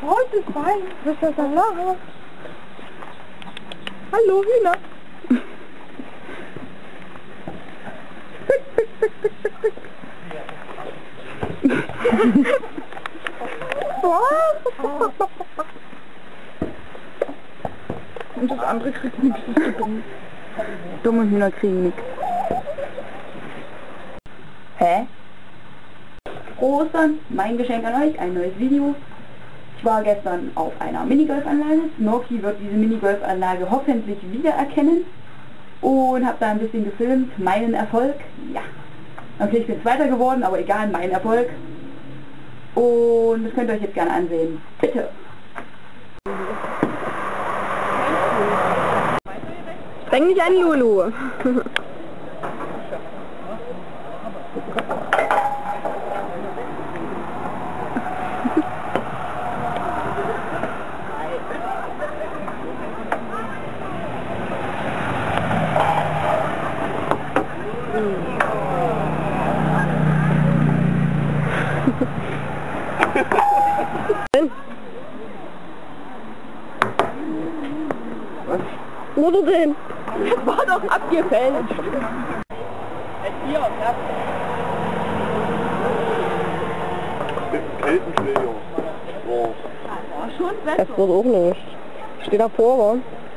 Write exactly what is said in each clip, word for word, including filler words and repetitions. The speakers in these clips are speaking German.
Heute ist fein. Das ist das Lara. Hallo, Hühner. Und das andere kriegt nichts, das ist dumm. Dumme Hühner kriegen nichts. Hä? Frohe Ostern, mein Geschenk an euch, ein neues Video. Ich war gestern auf einer Minigolfanlage. Snorky wird diese Minigolfanlage hoffentlich wiedererkennen. Und habe da ein bisschen gefilmt, meinen Erfolg. Ja, natürlich bin ich Zweiter geworden, aber egal, mein Erfolg. Und das könnt ihr euch jetzt gerne ansehen. Bitte! Denk nicht an Lulu. Was? Wo du denn? Das war doch abgefälscht. Hier, ja. Kettenschläger. Wow. War schon besser. Das wird auch nicht. Steht davor, wa?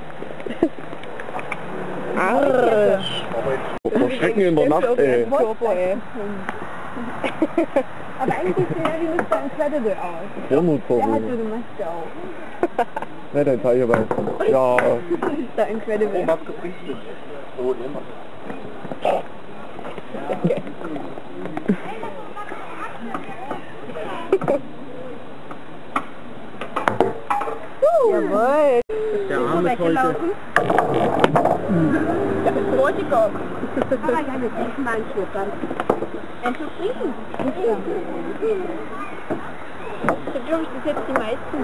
Arsch. Verschrecken in der Nacht, ey. Aber eigentlich sieht er wie Mister Incredible aus. Vormutvorwürfe. Der hat so eine Maske auf. Ne, dein Teil hierbei. Ja. Mister Incredible. Oh, Maske bringt es. So, nimm mal. Jawohl. Der Arm ist heute... Ja, ist vorgekommen. Aber ja, wir trinken mal einen Schluck dann. Ein Schluck trinken? Ja. Ich glaube, das jetzt die meisten.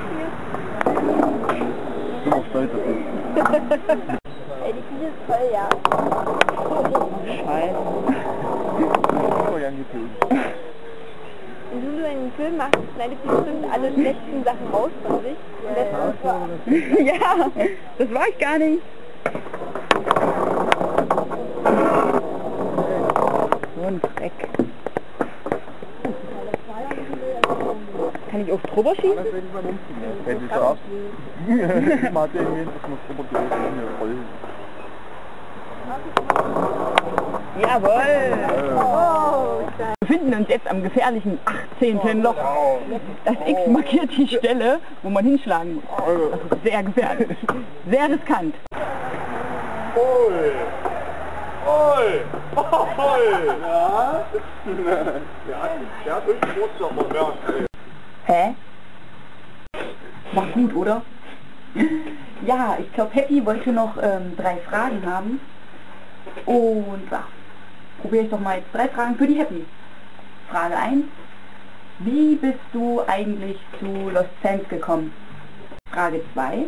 Ich bin auch stolz auf dich. Ey, die Küche ist voll, ja. Scheiße. Ich bin gern getötet. Wenn du einen Film machst, schneidest du bestimmt alle schlechten Sachen raus von sich. Und das ist Ja, das war ich gar nicht. So ein Dreck. Kann ich auch drüber schießen? Das werde ich mal umziehen. Hätte ich ab. Ich mag den hier, das muss drüber gehen. Jawohl! oh, Wir befinden uns jetzt am gefährlichen achtzehnten Loch. Das X markiert die Stelle, wo man hinschlagen muss. Das ist sehr gefährlich. Sehr riskant. Oi! Oi! Oi! Ja? Ja, der hat wirklich Geburtstag noch mehr. Hä? War gut, oder? Ja, ich glaube, Happy wollte noch ähm, drei Fragen haben. Und ja, probiere ich doch mal jetzt drei Fragen für die Happy. Frage eins. Wie bist du eigentlich zu Lost Sands gekommen? Frage zwei.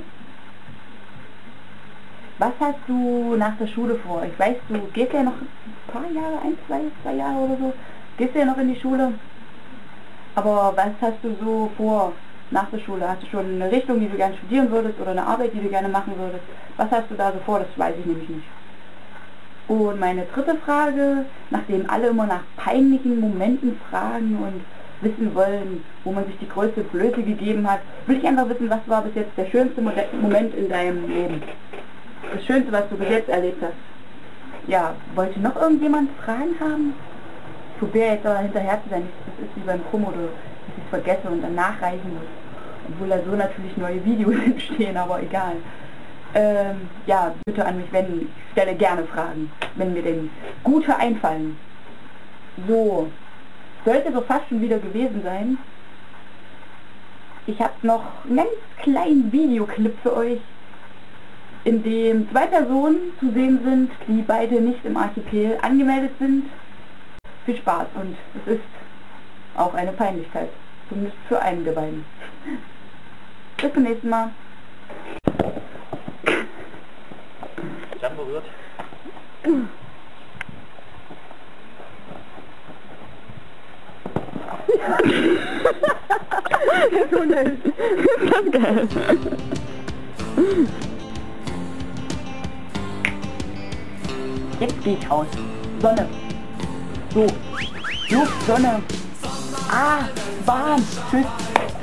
Was hast du nach der Schule vor? Ich weiß, du gehst ja noch ein paar Jahre, ein, zwei, zwei Jahre oder so, gehst ja noch in die Schule. Aber was hast du so vor nach der Schule? Hast du schon eine Richtung, die du gerne studieren würdest oder eine Arbeit, die du gerne machen würdest? Was hast du da so vor? Das weiß ich nämlich nicht. Und meine dritte Frage, nachdem alle immer nach peinlichen Momenten fragen und wissen wollen, wo man sich die größte Blöße gegeben hat, will ich einfach wissen, was war bis jetzt der schönste Moment in deinem Leben? Das Schönste, was du bis jetzt erlebt hast. Ja, wollte noch irgendjemand Fragen haben? Ich probiere jetzt aber hinterher zu sein, das ist wie beim Promo, dass ich es vergesse und dann nachreichen muss. Obwohl da so natürlich neue Videos entstehen, aber egal. Ähm, ja, bitte an mich wenden. Ich stelle gerne Fragen, wenn mir denn gute einfallen. So, sollte so fast schon wieder gewesen sein. Ich habe noch einen ganz kleinen Videoclip für euch, in dem zwei Personen zu sehen sind, die beide nicht im Archipel angemeldet sind. Viel Spaß und es ist auch eine Peinlichkeit, zumindest für einen der beiden. Bis zum nächsten Mal. Ich hab berührt. So nett. Ist das geil? Jetzt geh ich raus. Sonne. So. Luft, Sonne. Ah, Bahn. Tschüss.